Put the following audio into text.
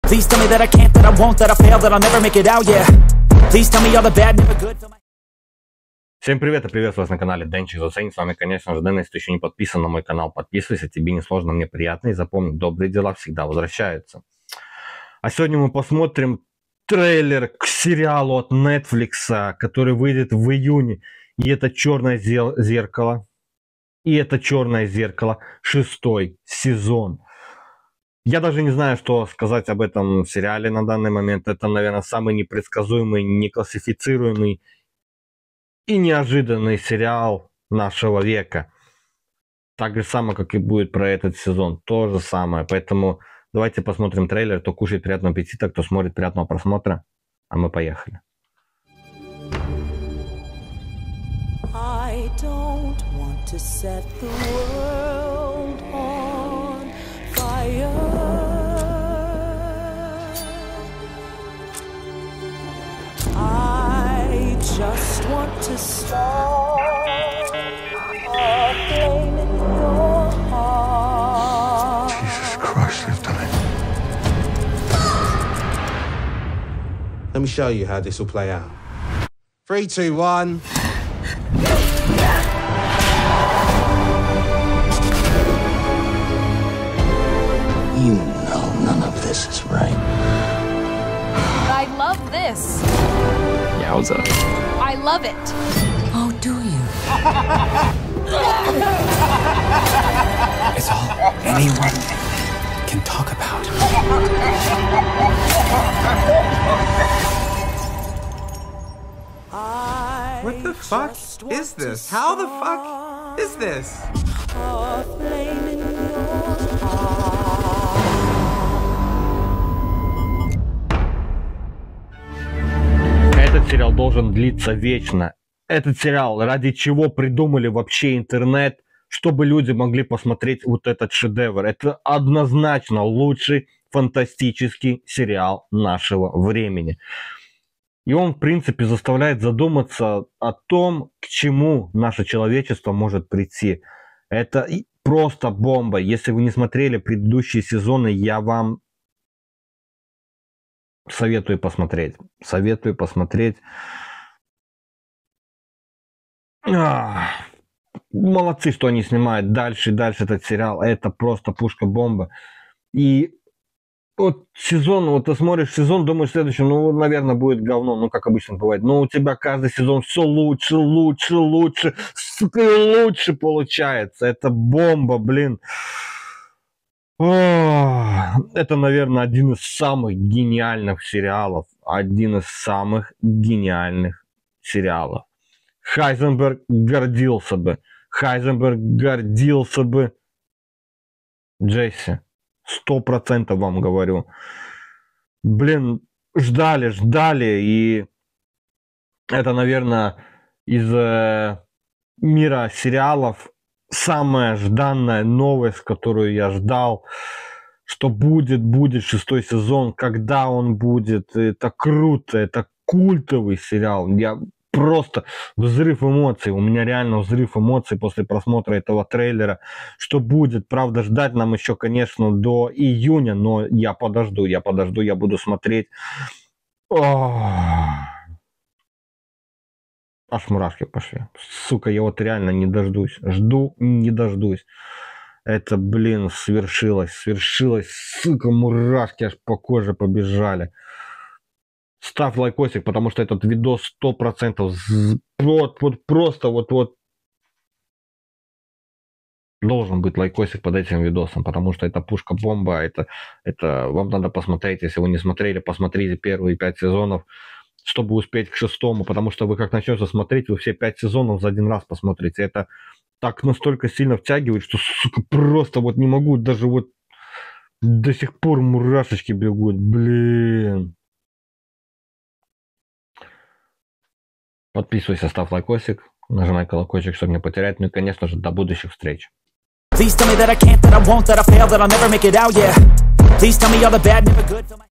Please tell me that I can't, that I won't, that I fail, that I'll never make it out, yeah. Please tell me all the bad, never good. Всем привет и приветствую вас на канале Денчик Зацень. С вами, конечно же, Дэн. Если ты еще не подписан на мой канал, подписывайся. Тебе не сложно, мне приятно. И запомни, добрые дела всегда возвращаются. А сегодня мы посмотрим трейлер к сериалу от Netflix, который выйдет в июне. И это «Черное зеркало». И это «Черное зеркало», 6-й сезон. Я даже не знаю, что сказать об этом сериале на данный момент. Это, наверное, самый непредсказуемый, неклассифицируемый и неожиданный сериал нашего века. Так же самое, как и будет про этот сезон. То же самое. Поэтому давайте посмотрим трейлер. Кто кушает, приятного аппетита. Кто смотрит, приятного просмотра. А мы поехали. I don't want to set the world on fire. I just want to start a flame in your heart. Jesus Christ, they've done it. Let me show you how this will play out. 3, 2, 1. You know none of this is right. I love this. Yowza. I love it. Oh, do you? It's all anyone can talk about. What the fuck is this? How the fuck is this? A flame in your heart. Этот сериал должен длиться вечно. Этот сериал, ради чего придумали вообще интернет, чтобы люди могли посмотреть вот этот шедевр. Это однозначно лучший фантастический сериал нашего времени. И он, в принципе, заставляет задуматься о том, к чему наше человечество может прийти. Это просто бомба. Если вы не смотрели предыдущие сезоны, я вам советую посмотреть. Советую посмотреть. Молодцы, что они снимают дальше и дальше этот сериал. Это просто пушка-бомба. И вот сезон, вот ты смотришь сезон, думаешь, следующий, ну, наверное, будет говно, ну, как обычно бывает. Но у тебя каждый сезон все лучше, сука, лучше получается. Это бомба, блин. Это, наверное, один из самых гениальных сериалов. Один из самых гениальных сериалов. Хайзенберг гордился бы. Хайзенберг гордился бы. Джесси. 100% вам говорю. Блин, ждали. И это, наверное, из мира сериалов самая жданная новость, которую я ждал, что будет 6-й сезон, когда он будет. Это круто, это культовый сериал. Я просто взрыв эмоций. У меня реально взрыв эмоций после просмотра этого трейлера. Что будет? Правда, ждать нам еще, конечно, до июня, но я подожду, я буду смотреть. Аж мурашки пошли. Сука, я вот реально не дождусь. Жду, не дождусь. Это, блин, свершилось. Сука, мурашки аж по коже побежали. Ставь лайкосик, потому что этот видос 100% просто должен быть лайкосик под этим видосом, потому что это пушка-бомба, это вам надо посмотреть. Если вы не смотрели, посмотрите первые 5 сезонов, чтобы успеть к 6-му, потому что вы как начнете смотреть, вы все 5 сезонов за один раз посмотрите. Это так настолько сильно втягивает, что, сука, просто вот не могу, даже вот до сих пор мурашечки бегут, блин. Подписывайся, ставь лайкосик, нажимай колокольчик, чтобы не потерять. Ну и, конечно же, до будущих встреч. Please tell me that I can't, that I won't, that I fail, that I'll never make it out, yeah. Please tell me all the bad, never good.